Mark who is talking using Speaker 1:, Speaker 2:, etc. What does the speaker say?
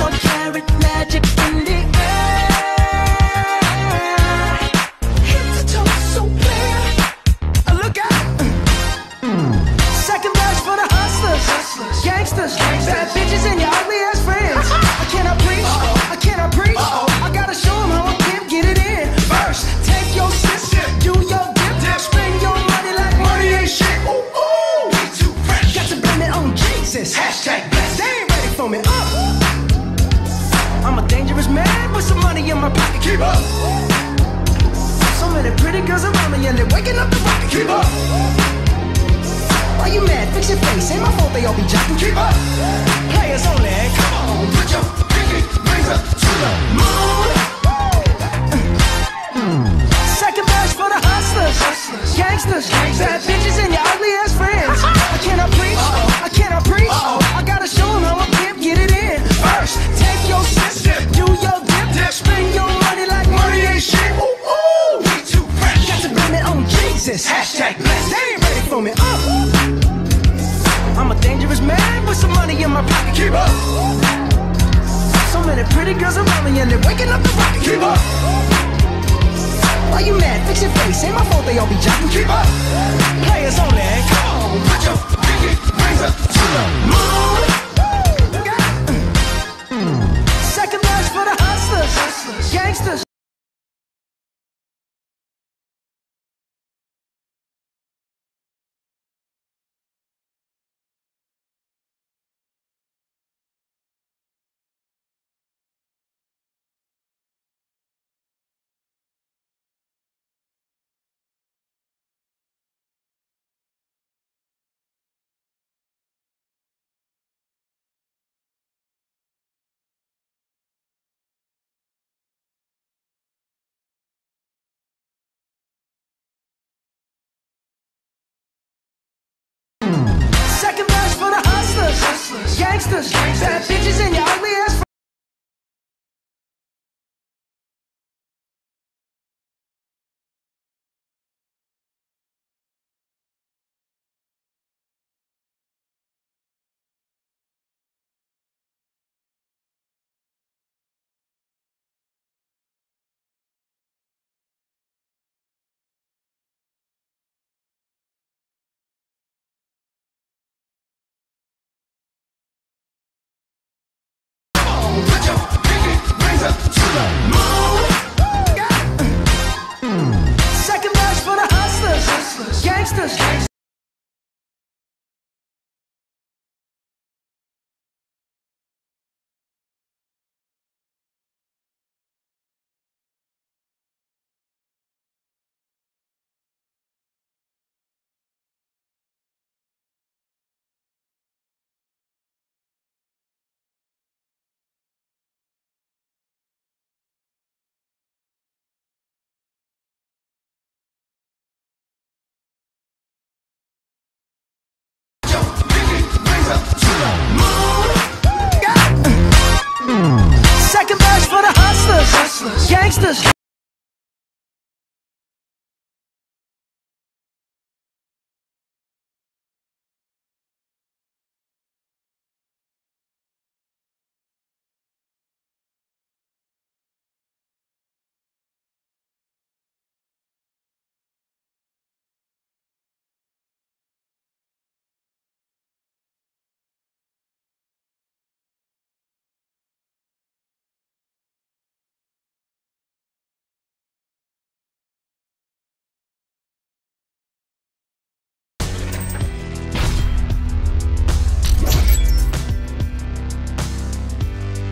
Speaker 1: 4-carat magic in the air. Head to toe so clear. Look out! Second verse for the hustlers, gangsters, bad bitches and your ugly ass friends. I cannot preach, I cannot preach. I gotta show them how I can get it in. First, take your sip, do your dip, spend your money like money ain't shit. Ooh, ooh, we too fresh. Got to blame it on Jesus. Hashtag blessed. They ain't ready for me. I'm a dangerous man with some money in my pocket. Keep up. So many pretty girls around me and they're waking up the rocket. Keep up. Why you mad? Fix your face. Ain't my fault they all be jocking. Keep up. Players only. Come on, put your pinky rings up to the moon. Second verse for the hustlers, gangsters, bad bitches and your ugly ass friends. I cannot preach, I cannot preach. I gotta show them how I can get it in. First, take your sip, do your dip, spend your money like money ain't shit. Ooh, ooh, we too fresh. Got to blame it on Jesus. Hashtag blessed. They ain't ready for me. I'm a dangerous man with some money in my pocket. Keep up. So many pretty girls around me and they're waking up the rocket. Keep up. Why you mad? Fix your face. Ain't my fault they all be jocking. Keep up. Players only. Come on, put your pinky rings up to the moon. Second verse for the hustlers, gangsters. Second verse for the hustlers, gangsters, bad bitches and your ugly ass friends. Put your pinky rings up to the moon. Second verse for the hustlers, gangsters. Second verse for the hustlers, gangsters.